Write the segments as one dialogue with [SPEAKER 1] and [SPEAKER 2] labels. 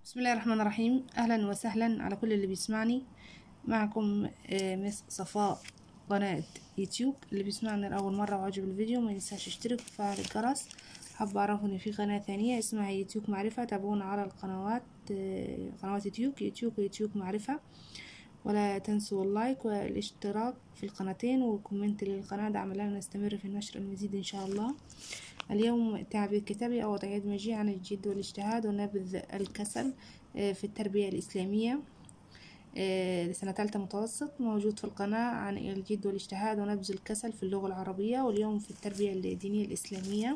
[SPEAKER 1] بسم الله الرحمن الرحيم. اهلا وسهلا على كل اللي بيسمعني. معكم مس صفاء، قناة يوتيوب. اللي بيسمعني لأول مرة وعجب الفيديو ما ينساش يشترك وفعل الجرس. حابة اعرف ان في قناة ثانية اسمها يوتيوب معرفة، تابعونا على القنوات قنوات يوتيوب معرفة. ولا تنسوا اللايك والاشتراك في القناتين والكومنت للقناة، دعم لنا نستمر في نشر المزيد ان شاء الله. اليوم تعبير كتابي أو وضعية مجيء عن الجد والاجتهاد ونبذ الكسل في التربية الإسلامية لسنة ثالثة متوسط، موجود في القناة عن الجد والاجتهاد ونبذ الكسل في اللغة العربية، واليوم في التربية الدينية الإسلامية.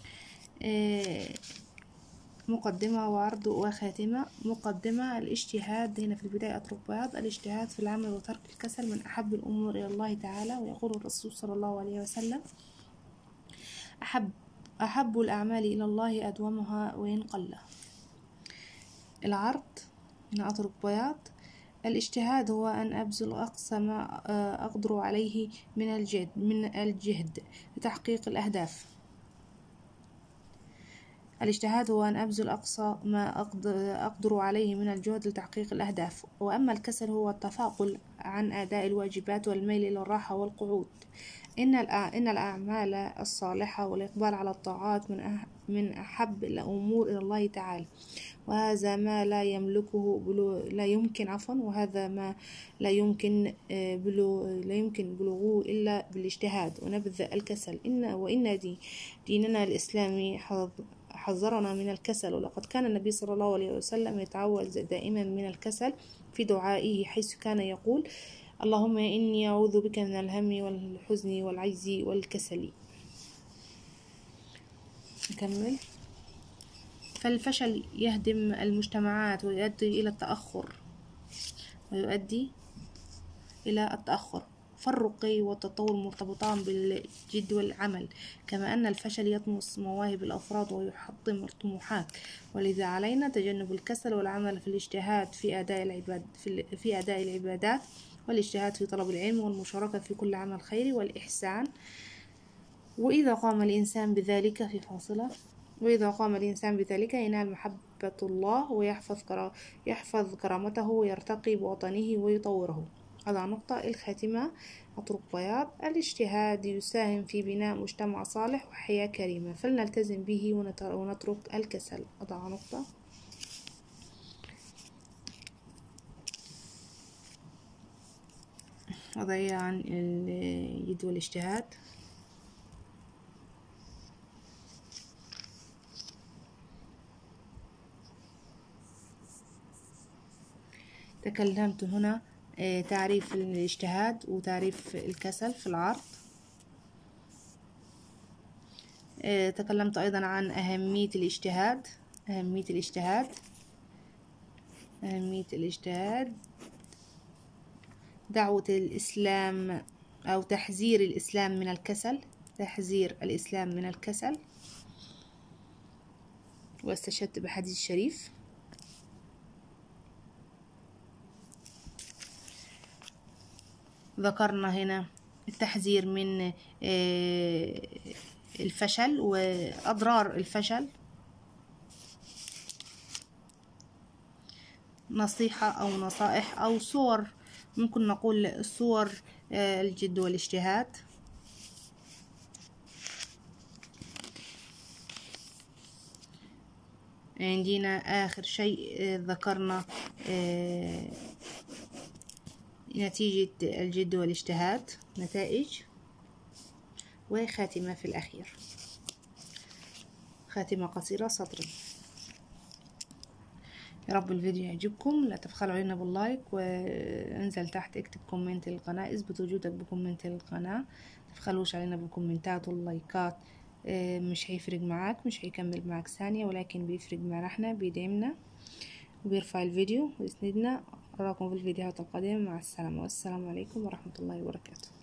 [SPEAKER 1] مقدمة وعرض وخاتمة. مقدمة: الاجتهاد هنا في البداية أترك بياض. الاجتهاد في العمل وترك الكسل من أحب الأمور إلى الله تعالى، ويقول الرسول صلى الله عليه وسلم: أحب الأعمال إلى الله أدومها وإن قل. العرض هنا أترك بياض. الاجتهاد هو أن أبذل أقصى ما أقدر عليه من الجهد لتحقيق الأهداف. الاجتهاد هو أن أبذل أقصى ما أقدر عليه من الجهد لتحقيق الأهداف. وأما الكسل هو التثاقل عن أداء الواجبات والميل إلى الراحة والقعود. إن الأعمال الصالحة والإقبال على الطاعات من أحب الأمور إلى الله تعالى، وهذا ما لا يمكن بلوغه إلا بالاجتهاد ونبذ الكسل. وإن ديننا الإسلامي حذرنا من الكسل، ولقد كان النبي صلى الله عليه وسلم يتعوذ دائما من الكسل في دعائه، حيث كان يقول: اللهم إني أعوذ بك من الهم والحزن والعجز والكسل. نكمل. فالفشل يهدم المجتمعات ويؤدي إلى التأخر. فالرقي والتطور مرتبطان بالجد والعمل، كما أن الفشل يطمس مواهب الأفراد ويحطم الطموحات، ولذا علينا تجنب الكسل والعمل في الاجتهاد في أداء العبادات، والاجتهاد في طلب العلم، والمشاركة في كل عمل خيري والإحسان. وإذا قام الإنسان بذلك ينال محبة الله ويحفظ كرامته ويرتقي بوطنه ويطوره. هذا نقطة. الخاتمة: أترك بياض. الاجتهاد يساهم في بناء مجتمع صالح وحياة كريمة، فلنلتزم به ونترك الكسل. هذا نقطة. وضعية عن الجد والاجتهاد. تكلمت هنا تعريف الاجتهاد وتعريف الكسل في العرض. تكلمت أيضا عن أهمية الاجتهاد. دعوة الإسلام أو تحذير الإسلام من الكسل. واستشهدت بحديث شريف. ذكرنا هنا التحذير من الفشل وأضرار الفشل. نصيحة أو نصائح أو صور، ممكن نقول صور الجد والاجتهاد. عندنا آخر شيء ذكرنا نتيجة الجد والاجتهاد، نتائج، وخاتمة في الأخير، خاتمة قصيرة سطر. يا رب الفيديو يعجبكم. لا تبخلوا علينا باللايك، وانزل تحت اكتب كومنت للقناة، اثبت وجودك بكومنت للقناة. تبخلوش علينا بالكومنتات واللايكات، مش هيفرق معاك، مش هيكمل معاك ثانية، ولكن بيفرق معنا احنا، بيدعمنا وبيرفع الفيديو ويسندنا. أراكم في الفيديوهات القادمة. مع السلامة، والسلام عليكم ورحمة الله وبركاته.